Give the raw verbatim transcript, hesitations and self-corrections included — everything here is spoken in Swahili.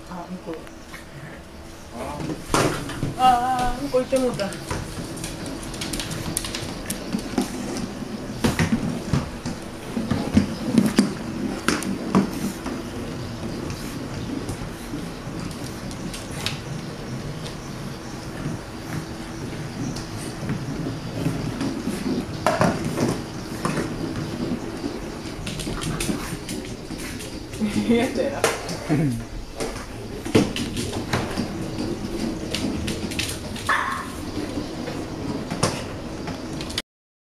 あ、向こう。ああ、向こう行ってもうた。やったや。